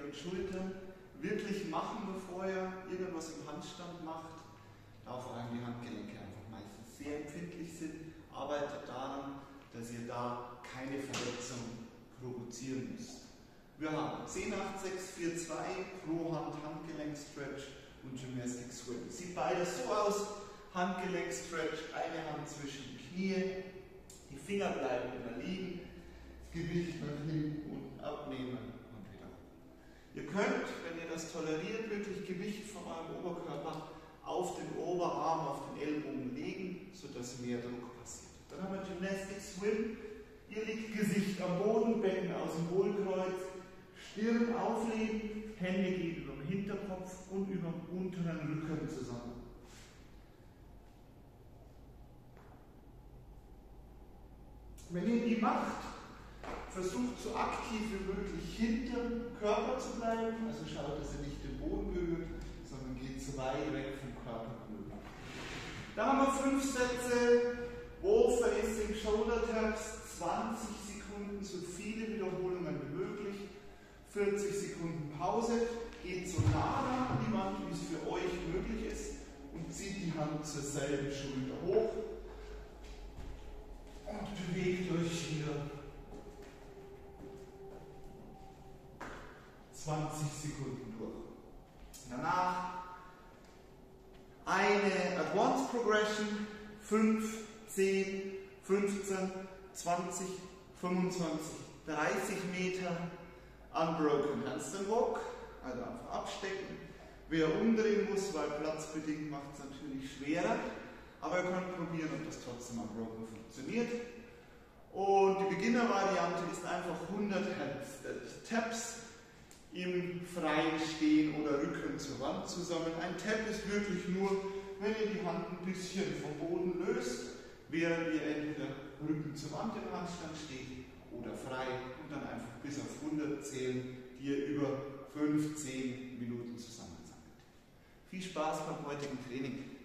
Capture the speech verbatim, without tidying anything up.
und Schultern wirklich machen, bevor ihr irgendwas im Handstand macht. Da vor allem die Handgelenke einfach meistens sehr empfindlich sind. Arbeitet daran, dass ihr da keine Verletzung provozieren müsst. Wir haben zehn, acht, sechs, vier, zwei pro Hand Handgelenk-Stretch und Gymnastic Swim. Sieht beides so aus. Handgelenk-Stretch, eine Hand zwischen die Knie, die Finger bleiben immer liegen, das Gewicht nach hinten und abnehmen und wieder hoch. Ihr könnt, wenn ihr das toleriert, wirklich Gewicht von eurem Oberkörper auf den Oberarm, auf den Ellbogen legen, sodass mehr Druck passiert. Dann haben wir Gymnastic Swim. Ihr liegt Gesicht am Boden, Becken aus dem Hohlkreuz, Stirn auflegen, Hände gehen über den Hinterkopf und über den unteren Rücken zusammen. Wenn ihr die macht, versucht so aktiv wie möglich hinter dem Körper zu bleiben, also schaut, dass ihr nicht den Boden berührt, sondern geht so weit weg vom Körper wie möglich. Dann haben wir fünf Sätze, Wall Facing Shoulder Taps, zwanzig Sekunden, so viele Wiederholungen wie möglich, vierzig Sekunden Pause, geht so nah an die Wand, wie es für euch möglich ist und zieht die Hand zur selben Schulter hoch und bewegt euch hier zwanzig Sekunden durch. Danach eine Advanced Progression, fünf, zehn, fünfzehn, zwanzig, fünfundzwanzig, dreißig Meter Unbroken Handstand Walk, also einfach abstecken. Wer umdrehen muss, weil platzbedingt macht es natürlich schwerer, aber ihr könnt probieren, ob das trotzdem Unbroken funktioniert. Und die Beginner-Variante ist einfach hundert Taps im freien Stehen oder Rücken zur Wand zusammen. Ein Tap ist wirklich nur, wenn ihr die Hand ein bisschen vom Boden löst, während ihr entweder Rücken zur Wand im Handstand steht oder frei und dann einfach bis auf hundert zählen, die ihr über fünf, zehn Minuten zusammensammelt. Viel Spaß beim heutigen Training!